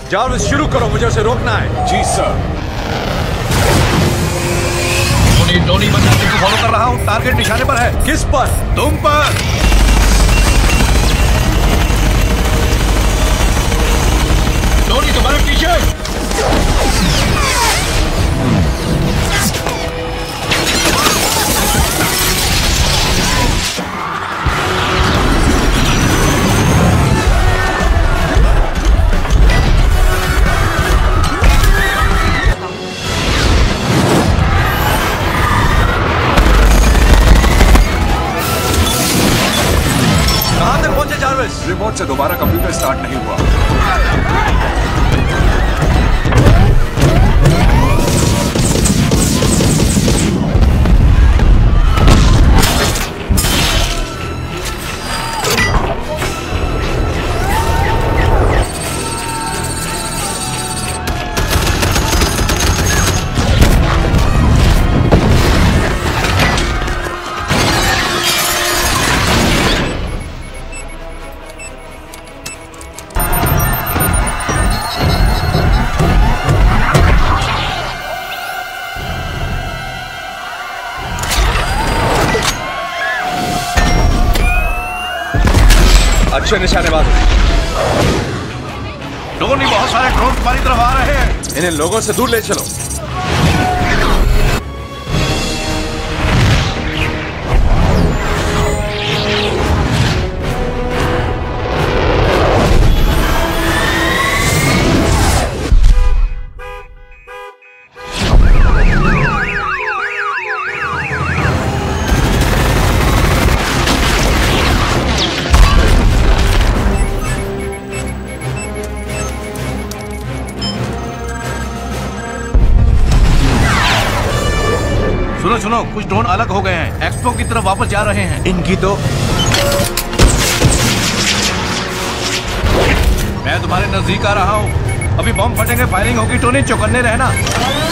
Jarvis शुरू करो, मुझे उसे रोकना है। जी सर। डोनी बस को फॉलो कर रहा हूँ। टारगेट निशाने पर है। किस पर? तुम पर। डोनी तुम्हारे पीछे। रिमोट से दोबारा कंप्यूटर स्टार्ट नहीं हुआ। अच्छे निशानेबाज। डोनी बहुत सारे ड्रोन तुम्हारी तरफ आ रहे हैं। इन्हें लोगों से दूर ले चलो। सुनो, कुछ ड्रोन अलग हो गए हैं। एक्सपो की तरफ वापस जा रहे हैं। इनकी तो मैं तुम्हारे नजदीक आ रहा हूँ। अभी बम फटेंगे, फायरिंग होगी। टोनी चौकन्ने रहना।